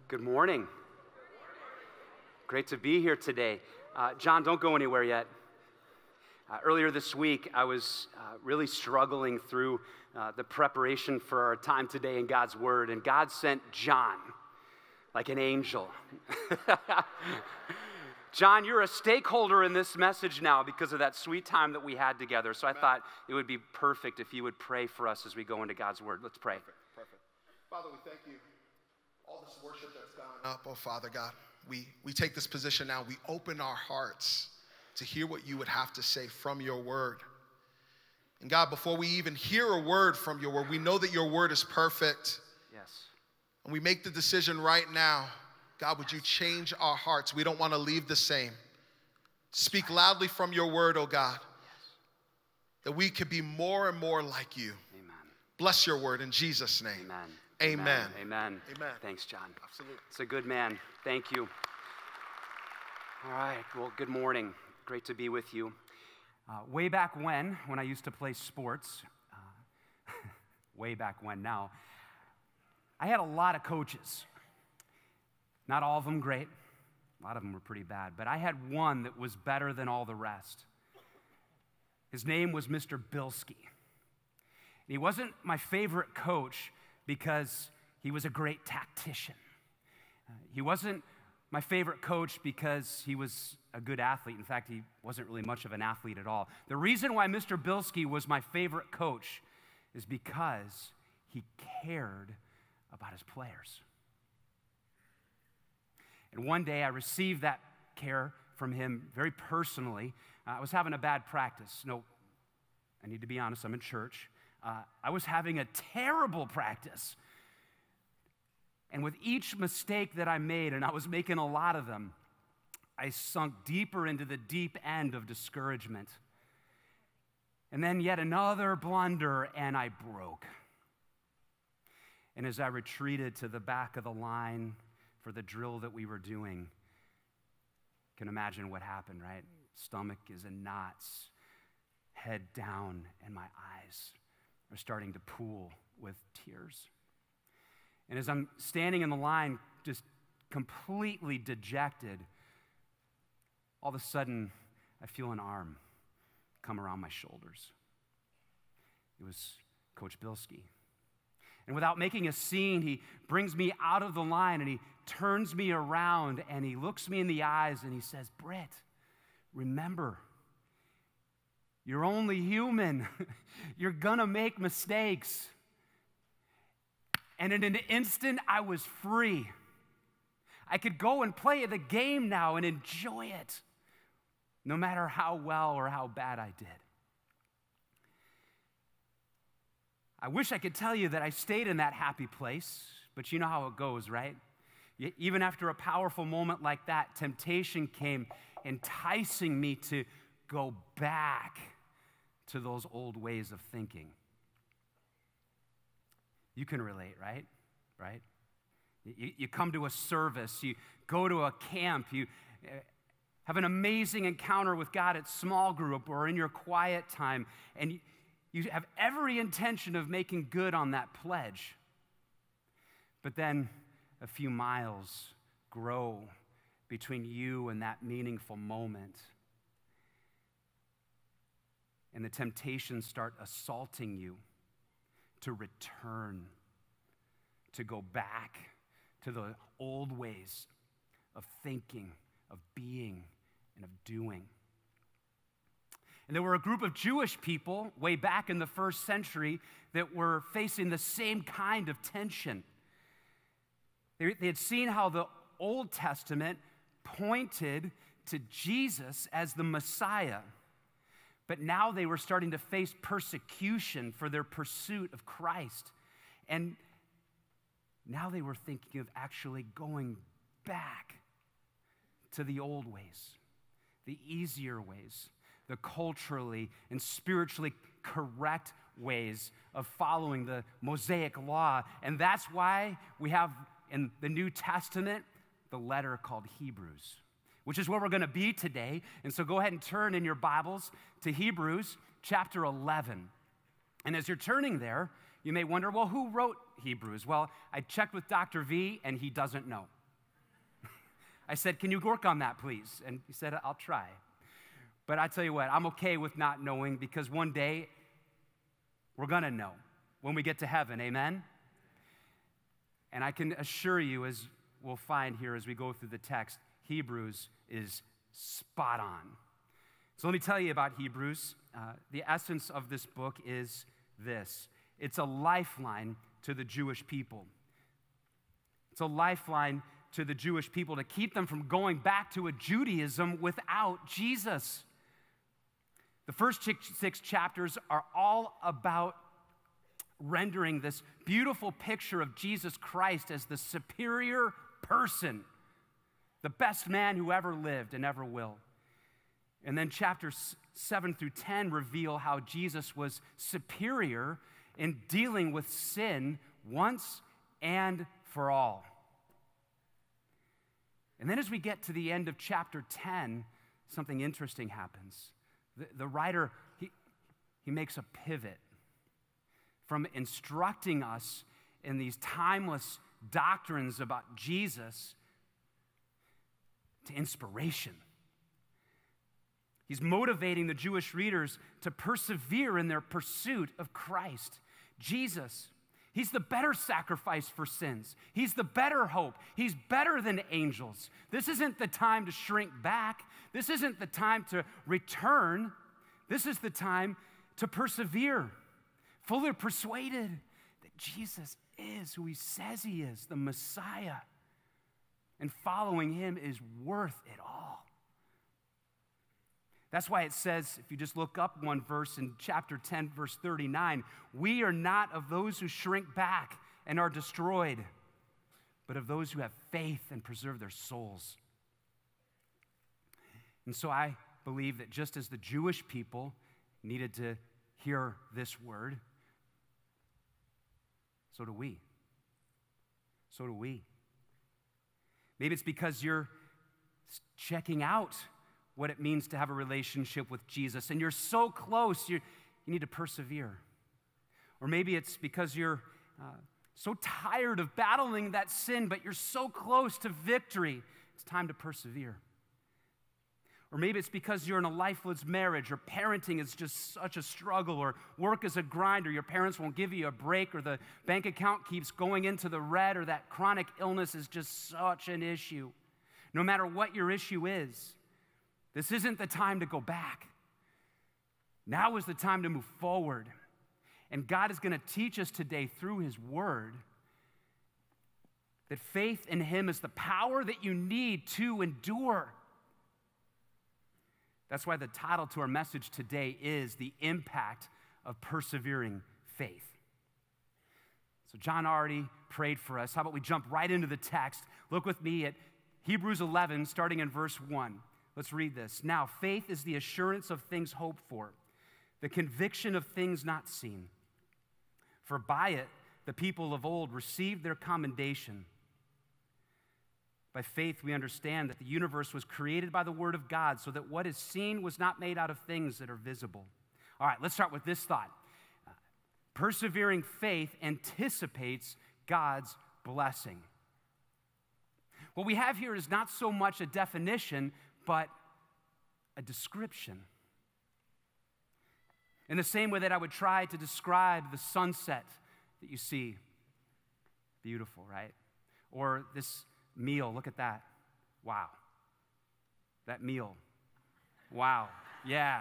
Good morning. Great to be here today. John, don't go anywhere yet. Earlier this week, I was really struggling through the preparation for our time today in God's Word, and God sent John like an angel. John, you're a stakeholder in this message now because of that sweet time that we had together. So I thought it would be perfect if you would pray for us as we go into God's Word. Let's pray. Perfect. Father, we thank you. All this worship that's gone up, oh Father God, we take this position now. We open our hearts to hear what you would have to say from your word. And God, before we even hear a word from your word, we know that your word is perfect. Yes. And we make the decision right now, God, would you change our hearts? We don't want to leave the same. Speak loudly from your word, oh God, that we could be more and more like you. Amen. Bless your word in Jesus' name. Amen. Amen. Amen. Amen. Thanks, John. Absolutely. It's a good man. Thank you. All right. Well, good morning. Great to be with you. Way back when I used to play sports, way back when now, I had a lot of coaches. Not all of them great. A lot of them were pretty bad. But I had one that was better than all the rest. His name was Mr. Bilski. He wasn't my favorite coach because he was a great tactician. He wasn't my favorite coach because he was a good athlete. In fact, he wasn't really much of an athlete at all. The reason why Mr. Bilski was my favorite coach is because he cared about his players. And one day I received that care from him very personally. I was having a bad practice. No, I need to be honest, I'm in church. I was having a terrible practice. And with each mistake that I made, and I was making a lot of them, I sunk deeper into the deep end of discouragement. And then yet another blunder, and I broke. And as I retreated to the back of the line for the drill that we were doing, you can imagine what happened, right? Stomach is in knots, head down, and my eyes are starting to pool with tears. And as I'm standing in the line, just completely dejected, all of a sudden, I feel an arm come around my shoulders. It was Coach Bilski. And without making a scene, he brings me out of the line and he turns me around and he looks me in the eyes and he says, "Brit, remember, you're only human. You're gonna make mistakes." And in an instant, I was free. I could go and play the game now and enjoy it, no matter how well or how bad I did. I wish I could tell you that I stayed in that happy place, but you know how it goes, right? Even after a powerful moment like that, temptation came enticing me to go back to those old ways of thinking. You can relate, right? Right? You come to a service, you go to a camp, you have an amazing encounter with God at small group or in your quiet time, and you have every intention of making good on that pledge. But then a few miles grow between you and that meaningful moment. And the temptations start assaulting you to return, to go back to the old ways of thinking, of being, and of doing. And there were a group of Jewish people way back in the first century that were facing the same kind of tension. They had seen how the Old Testament pointed to Jesus as the Messiah. But now they were starting to face persecution for their pursuit of Christ. And now they were thinking of actually going back to the old ways, the easier ways, the culturally and spiritually correct ways of following the Mosaic law. And that's why we have in the New Testament the letter called Hebrews, which is where we're going to be today. And so go ahead and turn in your Bibles to Hebrews chapter 11. And as you're turning there, you may wonder, well, who wrote Hebrews? Well, I checked with Dr. V, and he doesn't know. I said, can you work on that, please? And he said, I'll try. But I tell you what, I'm okay with not knowing because one day we're going to know when we get to heaven, amen? And I can assure you, as we'll find here as we go through the text, Hebrews is spot on. So let me tell you about Hebrews. The essence of this book is this. It's a lifeline to the Jewish people. It's a lifeline to the Jewish people to keep them from going back to a Judaism without Jesus. The first 6 chapters are all about rendering this beautiful picture of Jesus Christ as the superior person, the best man who ever lived and ever will. And then chapters 7 through 10 reveal how Jesus was superior in dealing with sin once and for all. And then as we get to the end of chapter 10, something interesting happens. The writer, he makes a pivot from instructing us in these timeless doctrines about Jesus to inspiration. He's motivating the Jewish readers to persevere in their pursuit of Christ. Jesus, he's the better sacrifice for sins. He's the better hope. He's better than angels. This isn't the time to shrink back. This isn't the time to return. This is the time to persevere, fully persuaded that Jesus is who he says he is, the Messiah. And following him is worth it all. That's why it says, if you just look up one verse in chapter 10, verse 39, we are not of those who shrink back and are destroyed, but of those who have faith and preserve their souls. And so I believe that just as the Jewish people needed to hear this word, so do we. So do we. Maybe it's because you're checking out what it means to have a relationship with Jesus, and you're so close, you need to persevere. Or maybe it's because you're so tired of battling that sin, but you're so close to victory, it's time to persevere. Or maybe it's because you're in a lifeless marriage, or parenting is just such a struggle, or work is a grind, or your parents won't give you a break, or the bank account keeps going into the red, or that chronic illness is just such an issue. No matter what your issue is, this isn't the time to go back. Now is the time to move forward. And God is going to teach us today through his word that faith in him is the power that you need to endure. That's why the title to our message today is The Impact of Persevering Faith. So John already prayed for us. How about we jump right into the text? Look with me at Hebrews 11, starting in verse 1. Let's read this. Now, faith is the assurance of things hoped for, the conviction of things not seen. For by it, the people of old received their commendation. By faith, we understand that the universe was created by the word of God, so that what is seen was not made out of things that are visible. All right, let's start with this thought. Persevering faith anticipates God's blessing. What we have here is not so much a definition, but a description. In the same way that I would try to describe the sunset that you see. Beautiful, right? Or this meal, look at that. Wow. That meal. Wow. Yeah.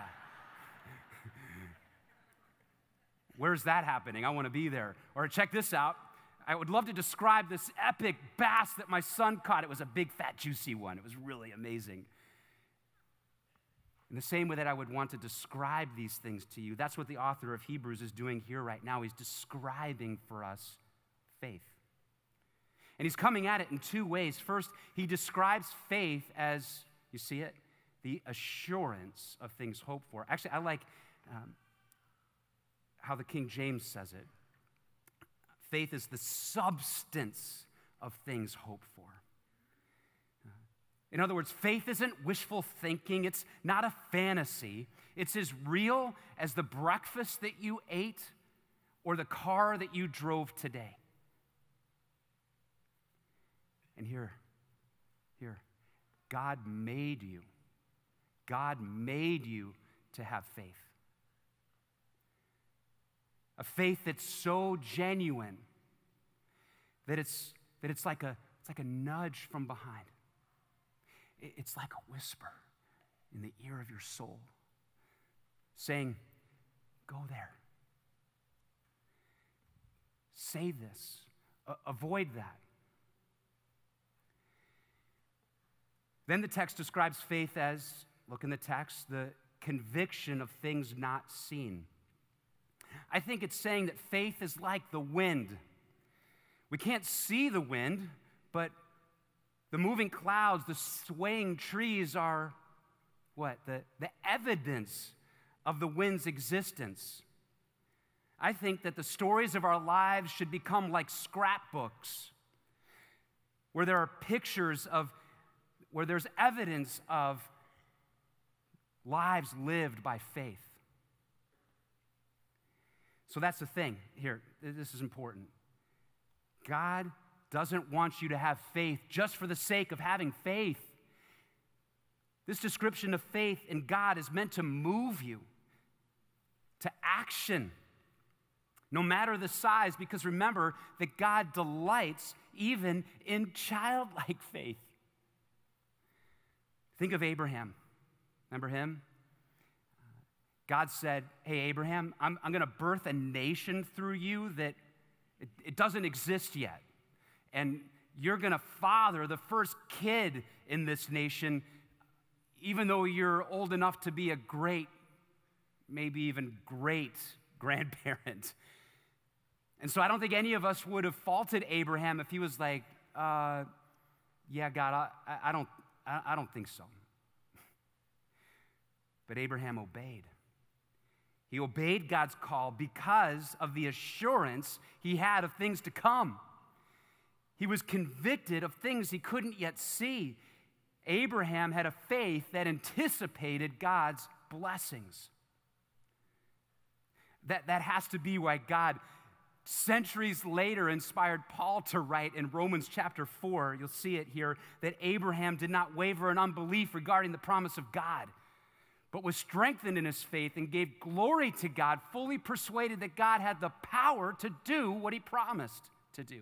Where's that happening? I want to be there. Or check this out. I would love to describe this epic bass that my son caught. It was a big, fat, juicy one. It was really amazing. In the same way that I would want to describe these things to you, that's what the author of Hebrews is doing here right now. He's describing for us faith. And he's coming at it in two ways. First, he describes faith as, you see it, the assurance of things hoped for. Actually, I like how the King James says it. Faith is the substance of things hoped for. In other words, faith isn't wishful thinking. It's not a fantasy. It's as real as the breakfast that you ate or the car that you drove today. And here, God made you. God made you to have faith. A faith that's so genuine that it's like a nudge from behind. It's like a whisper in the ear of your soul saying, go there. Say this. Avoid that. Then the text describes faith as, look in the text, the conviction of things not seen. I think it's saying that faith is like the wind. We can't see the wind, but the moving clouds, the swaying trees are what? The evidence of the wind's existence. I think that the stories of our lives should become like scrapbooks, where there are pictures of, where there's evidence of lives lived by faith. So that's the thing here. This is important. God doesn't want you to have faith just for the sake of having faith. This description of faith in God is meant to move you to action, no matter the size, because remember that God delights even in childlike faith. Think of Abraham. Remember him? God said, hey, Abraham, I'm going to birth a nation through you that it doesn't exist yet. And you're going to father the first kid in this nation, even though you're old enough to be a great, maybe even great grandparent. And so I don't think any of us would have faulted Abraham if he was like, yeah, God, I don't think so. But Abraham obeyed. He obeyed God's call because of the assurance he had of things to come. He was convicted of things he couldn't yet see. Abraham had a faith that anticipated God's blessings. That has to be why God, centuries later, inspired Paul to write in Romans chapter 4, you'll see it here, that Abraham did not waver in unbelief regarding the promise of God, but was strengthened in his faith and gave glory to God, fully persuaded that God had the power to do what he promised to do.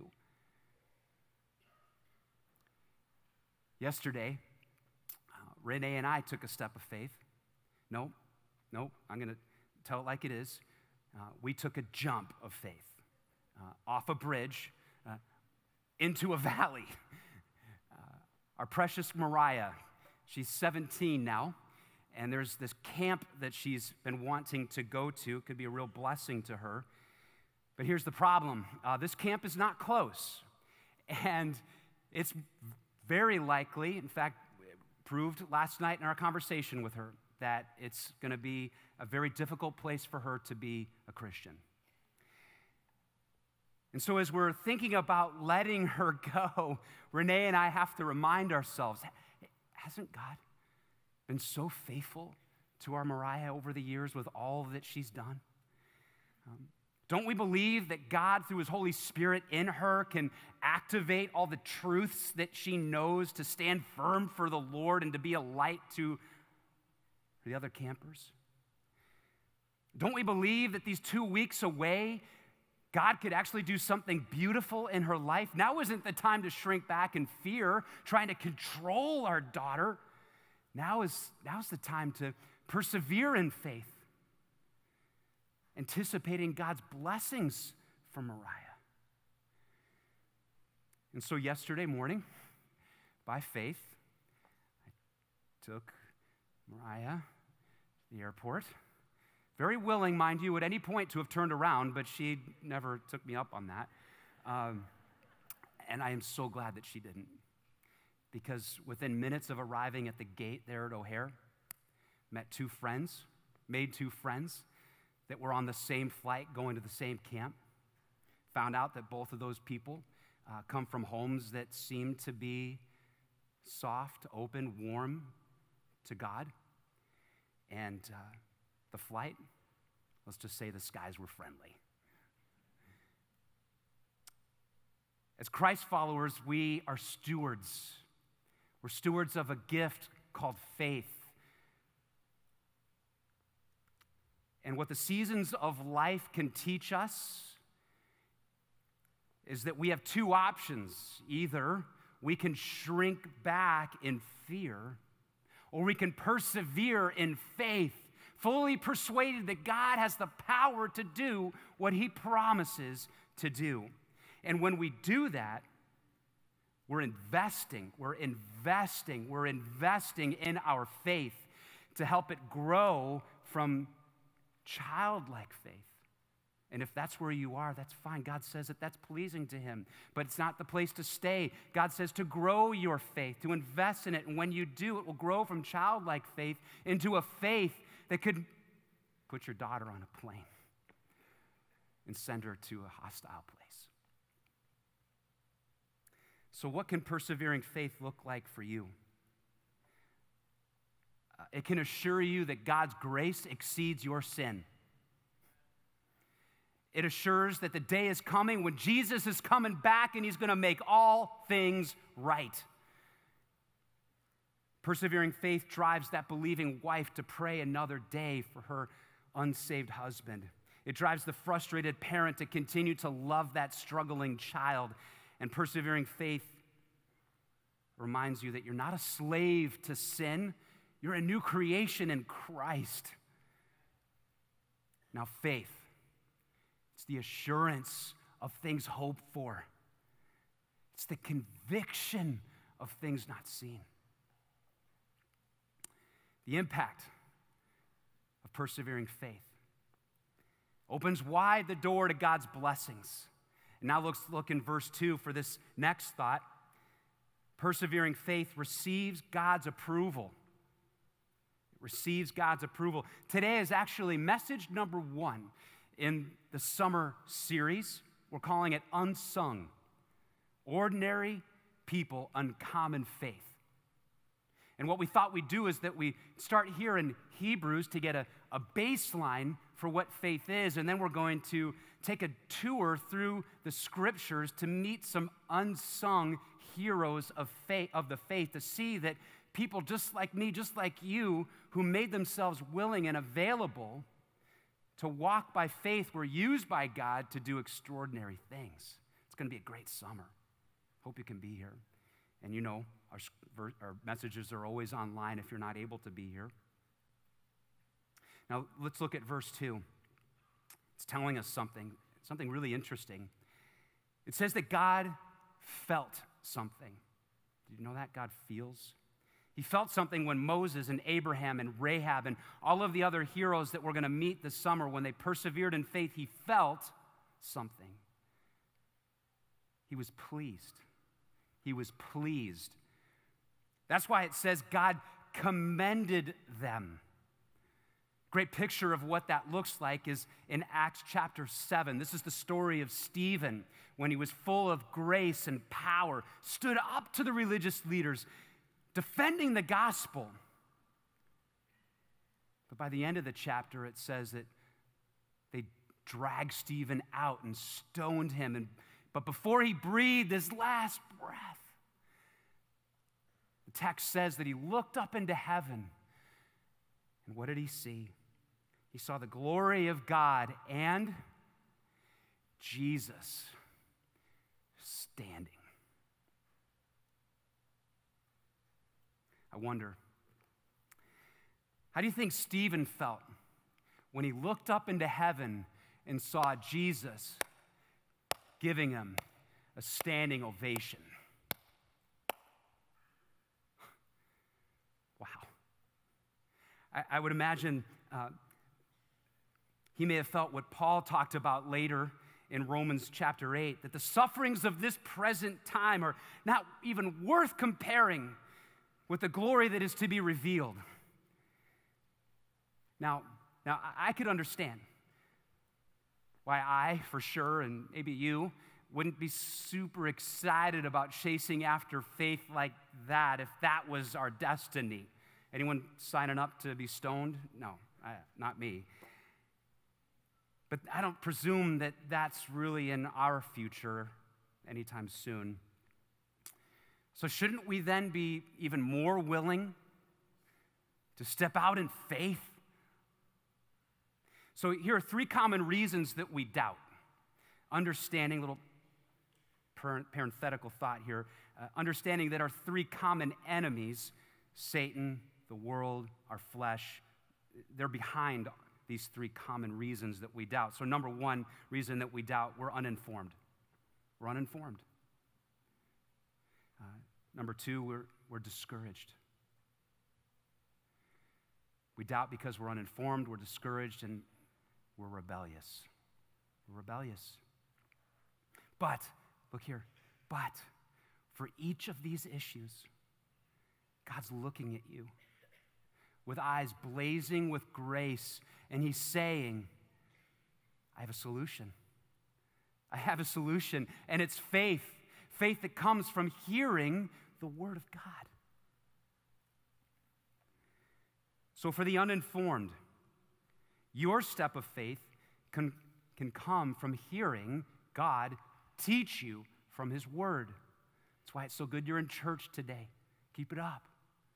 Yesterday, Renee and I took a step of faith. No, I'm going to tell it like it is. We took a jump of faith off a bridge into a valley. Our precious Mariah, she's 17 now, and there's this camp that she's been wanting to go to. It could be a real blessing to her. But here's the problem. This camp is not close, and it's very likely, in fact, proved last night in our conversation with her, that it's going to be a very difficult place for her to be a Christian. And so as we're thinking about letting her go, Renee and I have to remind ourselves, hasn't God been so faithful to our Mariah over the years with all that she's done? Don't we believe that God, through his Holy Spirit in her, can activate all the truths that she knows to stand firm for the Lord and to be a light to the other campers? Don't we believe that these 2 weeks away, God could actually do something beautiful in her life? Now isn't the time to shrink back in fear, trying to control our daughter. Now's the time to persevere in faith, anticipating God's blessings for Mariah. And so yesterday morning, by faith, I took Mariah to the airport. Very willing, mind you, at any point to have turned around, but she never took me up on that. And I am so glad that she didn't. Because within minutes of arriving at the gate there at O'Hare, made two friends that were on the same flight going to the same camp. Found out that both of those people come from homes that seem to be soft, open, warm to God. And the flight, let's just say the skies were friendly. As Christ followers, we are stewards. We're stewards of a gift called faith. And what the seasons of life can teach us is that we have two options. Either we can shrink back in fear, or we can persevere in faith, fully persuaded that God has the power to do what he promises to do. And when we do that, we're investing in our faith to help it grow from childlike faith. And if that's where you are, that's fine. God says that that's pleasing to him, but it's not the place to stay. God says to grow your faith, to invest in it. And when you do, it will grow from childlike faith into a faith that could put your daughter on a plane and send her to a hostile place. So what can persevering faith look like for you? It can assure you that God's grace exceeds your sin. It assures that the day is coming when Jesus is coming back and he's going to make all things right. Persevering faith drives that believing wife to pray another day for her unsaved husband. It drives the frustrated parent to continue to love that struggling child. And persevering faith reminds you that you're not a slave to sin. You're a new creation in Christ. Now, faith, it's the assurance of things hoped for. It's the conviction of things not seen. The impact of persevering faith opens wide the door to God's blessings. And now let's look in verse 2 for this next thought. Persevering faith receives God's approval. It receives God's approval. Today is actually message number 1 in the summer series. We're calling it Unsung. Ordinary people, uncommon faith. And what we thought we'd do is that we start here in Hebrews to get a baseline for what faith is, and then we're going to take a tour through the scriptures to meet some unsung heroes of the faith, to see that people just like me, just like you, who made themselves willing and available to walk by faith, were used by God to do extraordinary things. It's going to be a great summer. Hope you can be here. And you know, our messages are always online if you're not able to be here. Now, let's look at verse 2. It's telling us something really interesting. It says that God felt something. Did you know that? God feels. He felt something when Moses and Abraham and Rahab and all of the other heroes that we're going to meet this summer, when they persevered in faith, he felt something. He was pleased. He was pleased. That's why it says God commended them. Great picture of what that looks like is in Acts chapter 7. This is the story of Stephen when he was full of grace and power, stood up to the religious leaders, defending the gospel. But by the end of the chapter, it says that they dragged Stephen out and stoned him. But before he breathed his last breath, the text says that he looked up into heaven. And what did he see? He saw the glory of God and Jesus standing. I wonder, how do you think Stephen felt when he looked up into heaven and saw Jesus giving him a standing ovation? Wow. I would imagine he may have felt what Paul talked about later in Romans chapter 8, that the sufferings of this present time are not even worth comparing with the glory that is to be revealed. Now I could understand why I, for sure, and maybe you, wouldn't be super excited about chasing after faith like that if that was our destiny. Anyone signing up to be stoned? No, not me. But I don't presume that that's really in our future anytime soon. So shouldn't we then be even more willing to step out in faith? So here are 3 common reasons that we doubt. Understanding, little parenthetical thought here, understanding that our 3 common enemies, Satan, the world, our flesh, they're behind these 3 common reasons that we doubt. So number 1 reason that we doubt, we're uninformed. We're uninformed. Number 2, we're discouraged. We doubt because we're uninformed, we're discouraged, and we're rebellious. We're rebellious. But, look here, but for each of these issues, God's looking at you with eyes blazing with grace, and he's saying, I have a solution. I have a solution, and it's faith. Faith that comes from hearing the Word of God. So for the uninformed, your step of faith can come from hearing God teach you from His Word. That's why it's so good you're in church today. Keep it up.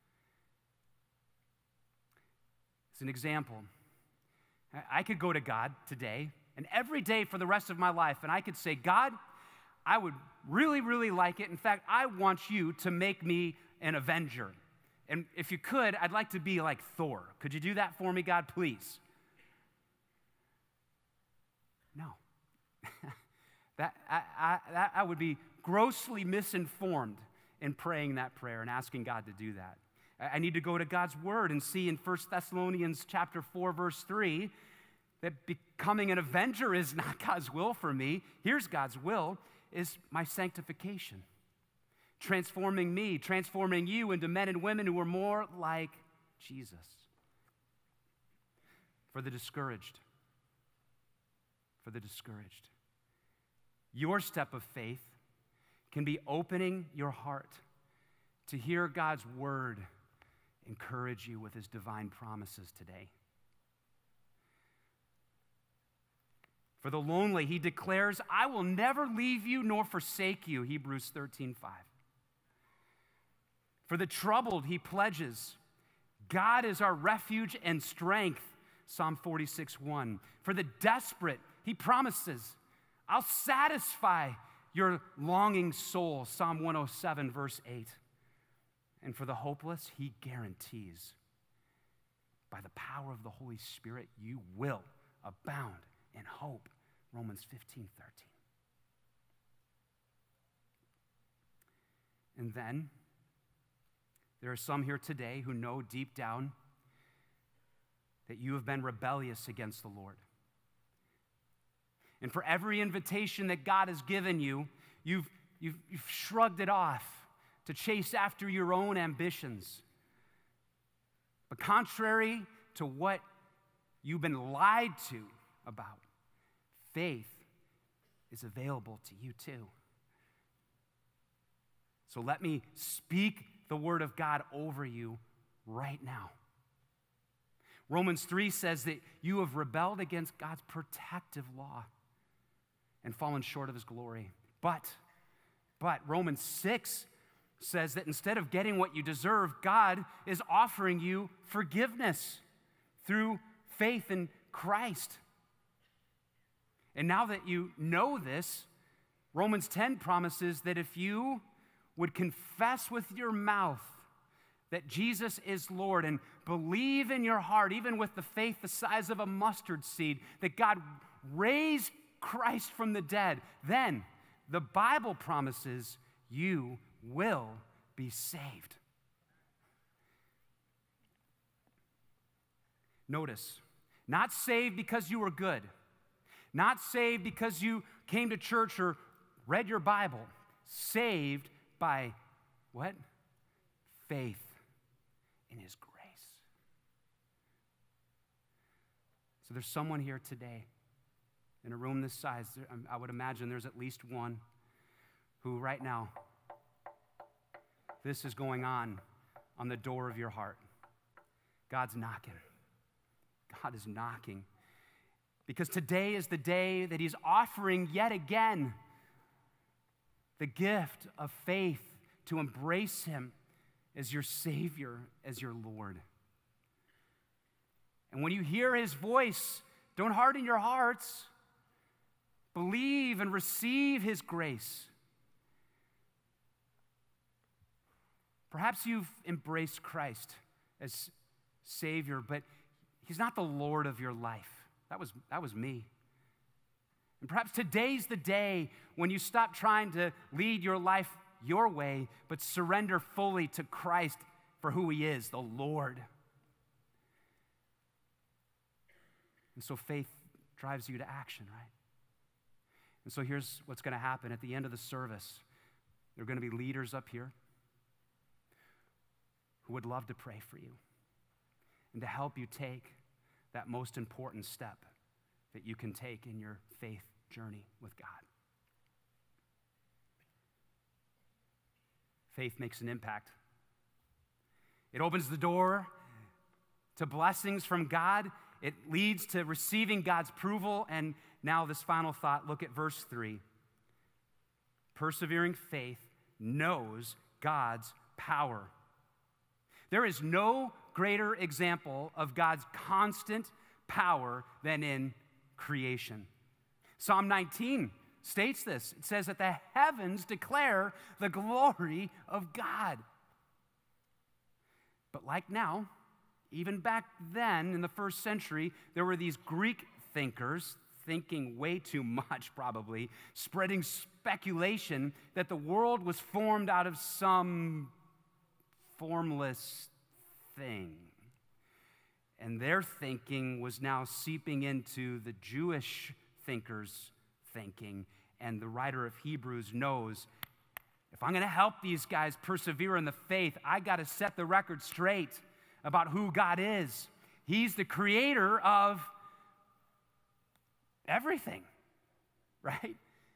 As an example, I could go to God today, and every day for the rest of my life, and I could say, God, I would really, really like it. In fact, I want you to make me an Avenger. And if you could, I'd like to be like Thor. Could you do that for me, God, please? No. I would be grossly misinformed in praying that prayer and asking God to do that. I need to go to God's Word and see in 1 Thessalonians chapter 4, verse 3, that becoming an avenger is not God's will for me. Here's God's will, is my sanctification. Transforming me, transforming you into men and women who are more like Jesus. For the discouraged. For the discouraged. Your step of faith can be opening your heart to hear God's Word encourage you with His divine promises today. For the lonely, He declares, I will never leave you nor forsake you, Hebrews 13:5. For the troubled, He pledges, God is our refuge and strength, Psalm 46:1. For the desperate, He promises, I'll satisfy your longing soul, Psalm 107, verse 8. And for the hopeless, He guarantees, by the power of the Holy Spirit, you will abound in hope, Romans 15:13. And then, there are some here today who know deep down that you have been rebellious against the Lord. And for every invitation that God has given you, you've shrugged it off to chase after your own ambitions. But contrary to what you've been lied to about, faith is available to you too. So let me speak the Word of God over you right now. Romans 3 says that you have rebelled against God's protective law and fallen short of His glory. But Romans 6 says that instead of getting what you deserve, God is offering you forgiveness through faith in Christ. And now that you know this, Romans 10 promises that if you would confess with your mouth that Jesus is Lord and believe in your heart, even with the faith the size of a mustard seed, that God raised Christ from the dead, then the Bible promises you will be saved. Notice, not saved because you were good, not saved because you came to church or read your Bible, saved by what? Faith in His grace. So there's someone here today in a room this size, I would imagine there's at least one who right now, this is going on the door of your heart. God's knocking. God is knocking. Because today is the day that He's offering yet again the gift of faith to embrace him as your Savior, as your Lord. And when you hear his voice, don't harden your hearts. Believe and receive his grace. Perhaps you've embraced Christ as Savior, but he's not the Lord of your life. That was me. And perhaps today's the day when you stop trying to lead your life your way, but surrender fully to Christ for who he is, the Lord. And so faith drives you to action, right? And so here's what's going to happen at the end of the service. There are going to be leaders up here who would love to pray for you and to help you take that most important step that you can take in your faith journey with God. Faith makes an impact. It opens the door to blessings from God. It leads to receiving God's approval. And now this final thought, look at verse 3. Persevering faith knows God's power. There is no greater example of God's constant power than in creation. Psalm 19 states this. It says that the heavens declare the glory of God. But like now, even back then in the first century, there were these Greek thinkers, thinking way too much probably, spreading speculation that the world was formed out of some formless thing. And their thinking was now seeping into the Jewish thinkers' thinking. And the writer of Hebrews knows, if I'm going to help these guys persevere in the faith, I got to set the record straight about who God is. He's the creator of everything, right?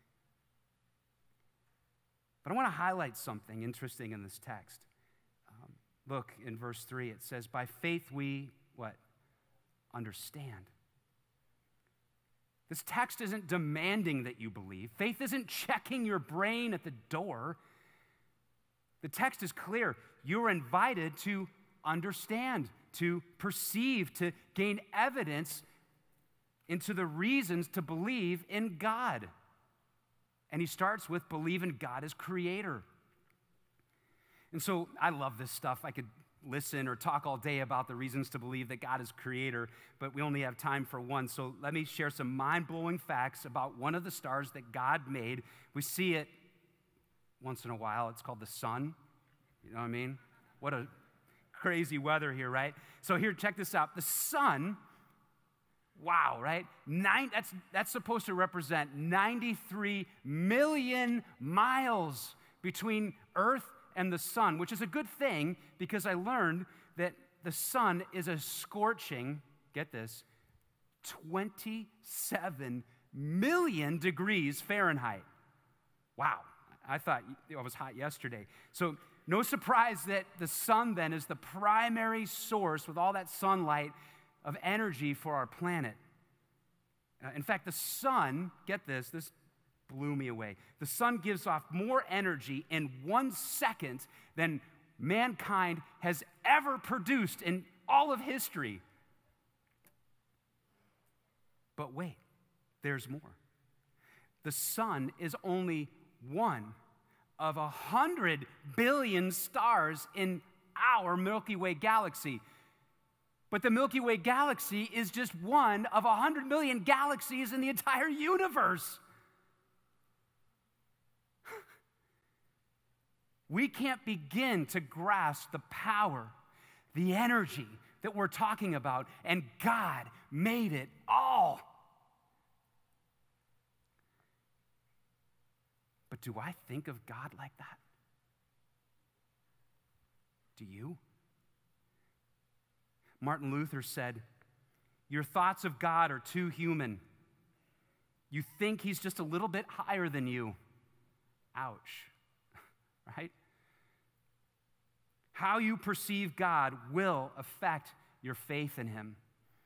But I want to highlight something interesting in this text. Look, in verse 3, it says, by faith we, what? Understand. This text isn't demanding that you believe. Faith isn't checking your brain at the door. The text is clear. You're invited to understand, to perceive, to gain evidence into the reasons to believe in God. And he starts with believe in God as creator. And so I love this stuff. I could listen or talk all day about the reasons to believe that God is creator, but we only have time for one. So let me share some mind-blowing facts about one of the stars that God made. We see it once in a while. It's called the sun. You know what I mean? What a crazy weather here, right? So here, check this out. The sun, wow, right? That's supposed to represent 93 million miles between Earth and the sun, which is a good thing because I learned that the sun is a scorching, get this, 27 million degrees Fahrenheit. Wow, I thought it was hot yesterday. So no surprise that the sun then is the primary source with all that sunlight of energy for our planet. In fact, the sun, get this blew me away. The sun gives off more energy in 1 second than mankind has ever produced in all of history. But wait, there's more. The sun is only one of 100 billion stars in our Milky Way galaxy. But the Milky Way galaxy is just one of 100 million galaxies in the entire universe. We can't begin to grasp the power, the energy that we're talking about, and God made it all. But do I think of God like that? Do you? Martin Luther said, your thoughts of God are too human. You think he's just a little bit higher than you. Ouch. Right? How you perceive God will affect your faith in him.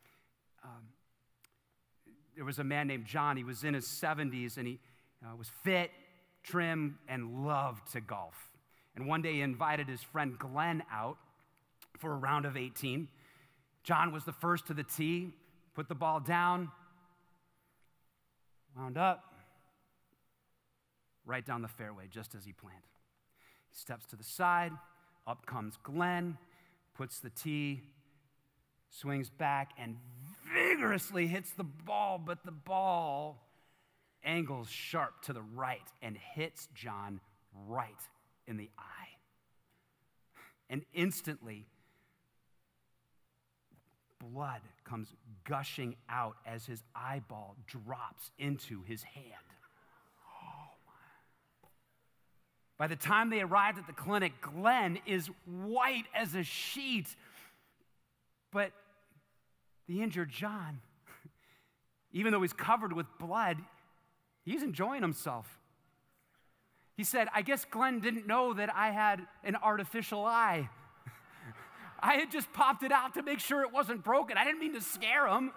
There was a man named John. He was in his 70s, and he was fit, trim, and loved to golf. And one day he invited his friend Glenn out for a round of 18. John was the first to the tee, put the ball down, wound up, right down the fairway, just as he planned. He steps to the side, up comes Glenn, puts the tee, swings back, and vigorously hits the ball, but the ball angles sharp to the right and hits John right in the eye. And instantly, blood comes gushing out as his eyeball drops into his hand. Oh, my. By the time they arrived at the clinic, Glenn is white as a sheet. But the injured John, even though he's covered with blood, he's enjoying himself. He said, I guess Glenn didn't know that I had an artificial eye. I had just popped it out to make sure it wasn't broken. I didn't mean to scare him.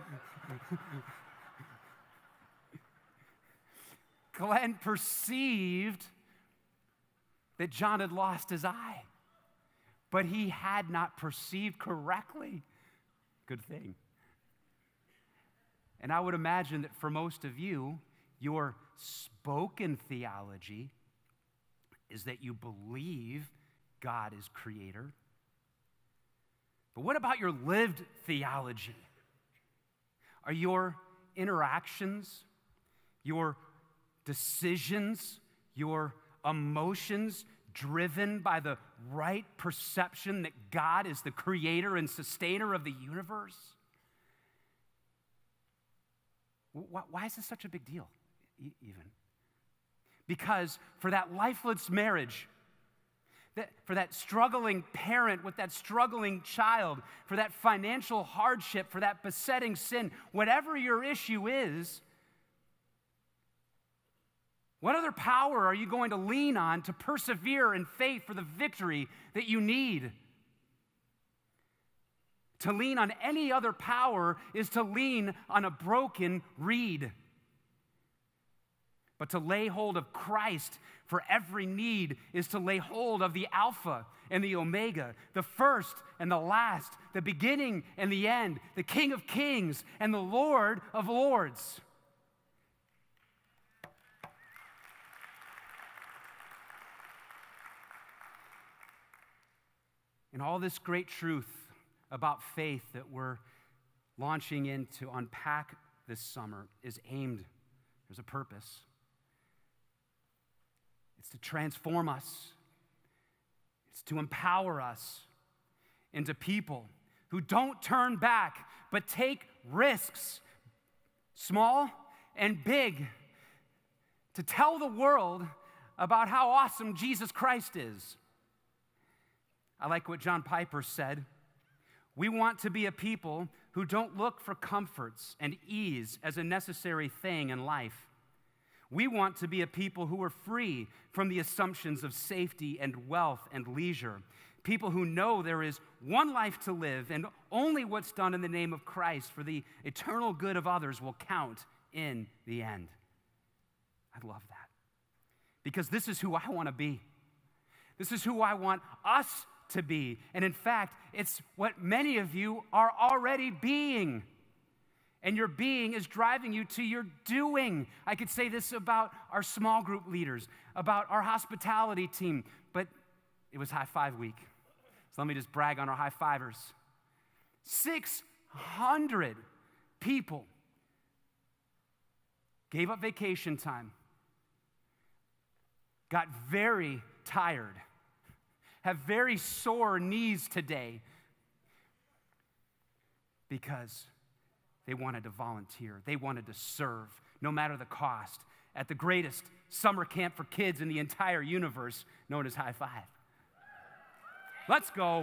Glenn perceived that John had lost his eye, but he had not perceived correctly. Good thing. And I would imagine that for most of you, your spoken theology is that you believe God is creator. But what about your lived theology? Are your interactions, your decisions, your emotions driven by the right perception that God is the creator and sustainer of the universe? Why is this such a big deal, even? Because for that lifeless marriage, for that struggling parent with that struggling child, for that financial hardship, for that besetting sin, whatever your issue is, what other power are you going to lean on to persevere in faith for the victory that you need? To lean on any other power is to lean on a broken reed. But to lay hold of Christ for every need is to lay hold of the Alpha and the Omega, the first and the last, the beginning and the end, the King of Kings and the Lord of Lords. And all this great truth about faith that we're launching in to unpack this summer is aimed, there's a purpose. It's to transform us. It's to empower us into people who don't turn back, but take risks, small and big, to tell the world about how awesome Jesus Christ is. I like what John Piper said. We want to be a people who don't look for comforts and ease as a necessary thing in life. We want to be a people who are free from the assumptions of safety and wealth and leisure. People who know there is one life to live and only what's done in the name of Christ for the eternal good of others will count in the end. I love that. Because this is who I want to be. This is who I want us to be. And in fact, it's what many of you are already being. And your being is driving you to your doing. I could say this about our small group leaders, about our hospitality team, but it was High Five Week. So let me just brag on our high fivers. 600 people gave up vacation time, got very tired, have very sore knees today because they wanted to volunteer. They wanted to serve, no matter the cost, at the greatest summer camp for kids in the entire universe, known as High Five. Let's go.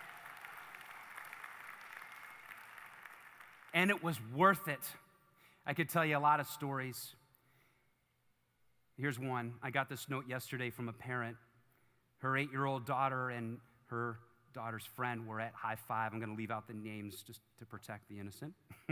And it was worth it. I could tell you a lot of stories. Here's one. I got this note yesterday from a parent. Her 8-year-old daughter and her daughter's friend were at High Five. I'm going to leave out the names just to protect the innocent.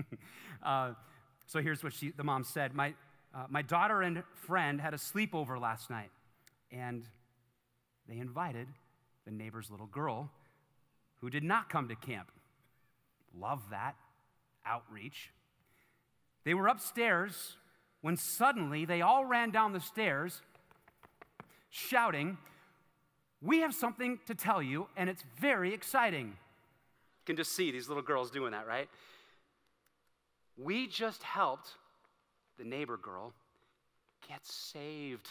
So here's what the mom said. My daughter and friend had a sleepover last night, and they invited the neighbor's little girl who did not come to camp. Love that outreach. They were upstairs when suddenly they all ran down the stairs shouting, "We have something to tell you, and it's very exciting." You can just see these little girls doing that, right? We just helped the neighbor girl get saved.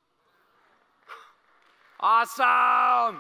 Awesome!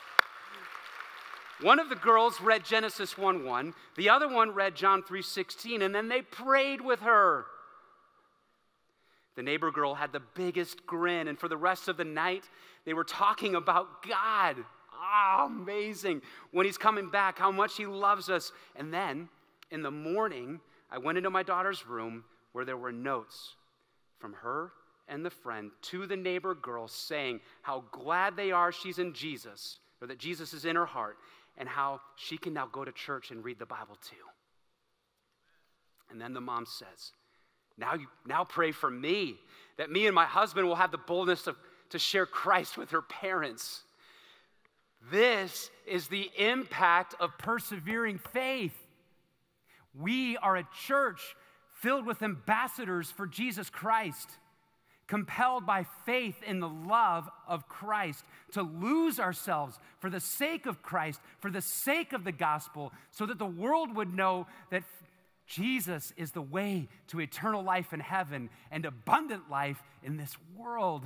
One of the girls read Genesis 1:1, the other one read John 3:16, and then they prayed with her. The neighbor girl had the biggest grin, and for the rest of the night, they were talking about God. Oh, amazing. When he's coming back, how much he loves us. And then, in the morning, I went into my daughter's room where there were notes from her and the friend to the neighbor girl saying how glad they are she's in Jesus, or that Jesus is in her heart, and how she can now go to church and read the Bible too. And then the mom says, now pray for me, that me and my husband will have the boldness to share Christ with her parents. This is the impact of persevering faith. We are a church filled with ambassadors for Jesus Christ, compelled by faith in the love of Christ to lose ourselves for the sake of Christ, for the sake of the gospel, so that the world would know that Jesus is the way to eternal life in heaven and abundant life in this world.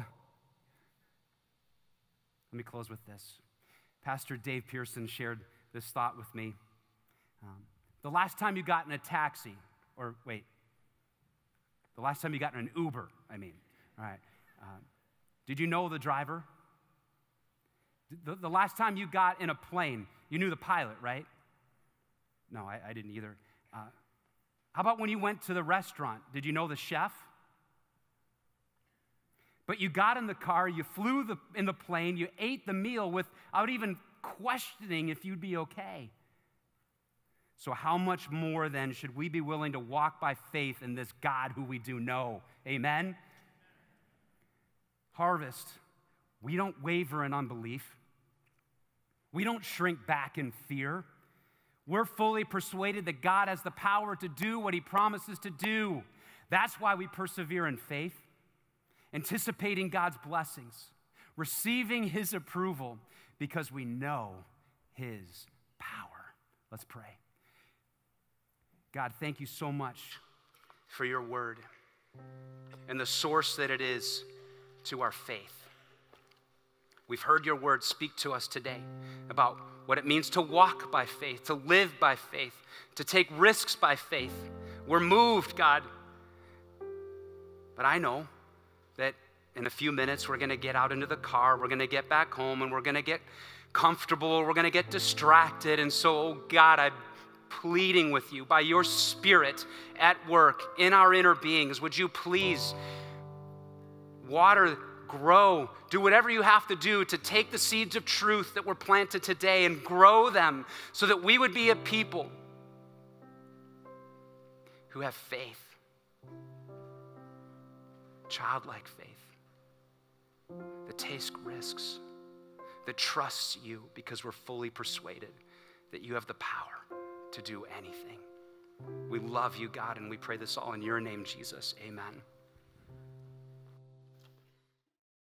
Let me close with this. Pastor Dave Pearson shared this thought with me. The last time you got in a taxi, the last time you got in an Uber, all right. Did you know the driver? The last time you got in a plane, you knew the pilot, right? No, I didn't either. How about when you went to the restaurant? Did you know the chef? But you got in the car, you flew in the plane, you ate the meal without even questioning if you'd be okay. So how much more then should we be willing to walk by faith in this God who we do know? Amen? Harvest, we don't waver in unbelief. We don't shrink back in fear. We're fully persuaded that God has the power to do what he promises to do. That's why we persevere in faith, anticipating God's blessings, receiving his approval, because we know his power. Let's pray. God, thank you so much for your word and the source that it is to our faith. We've heard your word speak to us today about what it means to walk by faith, to live by faith, to take risks by faith. We're moved, God. But I know that in a few minutes we're going to get out into the car, we're going to get back home, and we're going to get comfortable, we're going to get distracted. And so, oh God, I'm pleading with you by your Spirit at work in our inner beings. Would you please water, grow, do whatever you have to do to take the seeds of truth that were planted today and grow them so that we would be a people who have faith, childlike faith, that takes risks, that trusts you because we're fully persuaded that you have the power to do anything. We love you, God, and we pray this all in your name, Jesus. Amen.